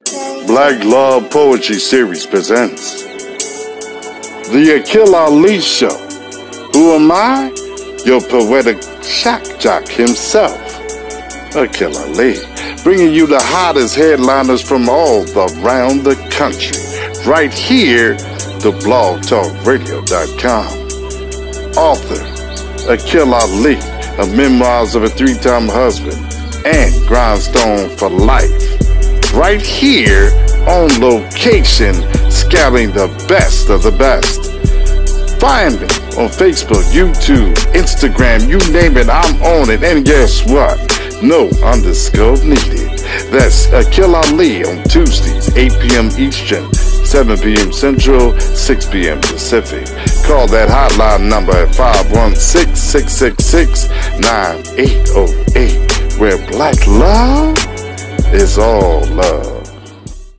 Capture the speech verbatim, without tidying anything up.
Black Love Poetry Series presents The Akil Ali Show. Who am I? Your poetic shock jock himself, Akil Ali, bringing you the hottest headliners from all around the country, right here to blog talk radio dot com. Author, Akil Ali, of Memoirs of a Three-Time Husband and Grindstone for Life, right here on location, scouting the best of the best. Find me on Facebook, YouTube, Instagram, you name it, I'm on it. And guess what? No underscore needed. That's Akil Ali on Tuesdays, eight p.m. Eastern, seven p.m. Central, six p.m. Pacific. Call that hotline number at five one six, six six six, nine eight zero eight, where black love is all love.